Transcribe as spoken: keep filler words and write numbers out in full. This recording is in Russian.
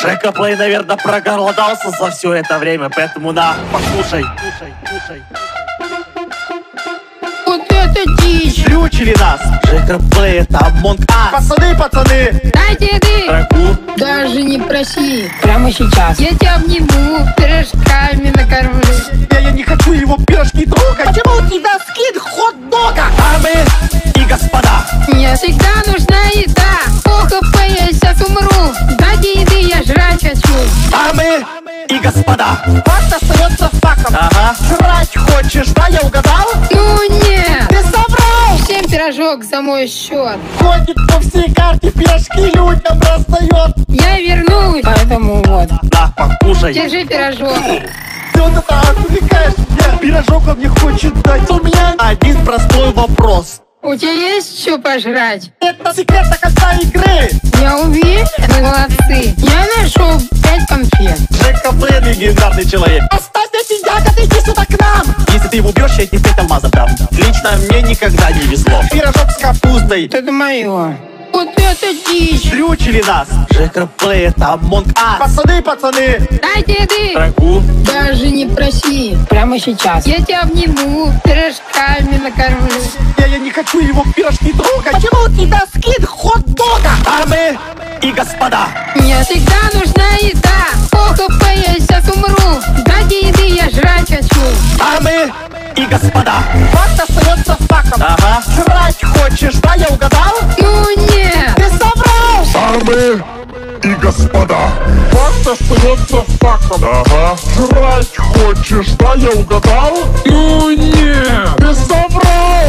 Жека Плей, наверное, проголодался за все это время, поэтому на, покушай. Кушай, кушай. Вот это дичь! Дрючили нас. Жека Плей, это Among Us. Пацаны, пацаны. Дайте еды! Рагу. Даже не проси. Прямо сейчас. Я тебя обниму, пирожками накормлю. Я, я не хочу его пирожки трогать. Почему у тебя скид хот-дога? Дамы и господа. Мне всегда нужна еда. О, ХП, я сейчас умру. Дайте еды, я жрать хочу. Дамы и господа. Факт остается фактом. Ага. Жрать хочешь, да, я угадал? Ну нет. Ты соврал. Всем пирожок за мой счет. Ходит по всей карте, пирожки людям раздает. Я вернусь, поэтому вот. Да, покушай. Держи пирожок. Ты вот это отвлекаешь меня. Пирожок он мне хочет дать. У меня один простой вопрос. У тебя есть что пожрать? Это секрет до конца игры. Я уверен, вы молодцы. Я нашел пять конфет. Жека Плей, легендарный человек. Оставь эти ягоды, иди сюда к нам. Если ты его убьешь, я тебе пять алмазов дам. Лично мне никогда не везло. Пирожок с капустой. Это мое. Вот это дичь! Дрючили нас. Жека Плей, это Among Us. Пацаны, пацаны. Дайте еды! Рагу. Даже не проси. Прямо сейчас. Я тебя обниму, пирожками накормлю. Я, я не хочу его пирожки трогать. Почему у тебя скид хот-дога? Дамы и господа. Мне всегда нужна еда. О, ХП, я сейчас умру. Дайте еды, я жрать хочу. Дамы и господа. Факт остается фактом. Ага. Жрать хочешь, да, я угадал? Ну нет. Ты соврал. Дамы и господа, факт остается фактом. Ага. Жрать хочешь, да, я угадал? Ну нет. Ты соврал.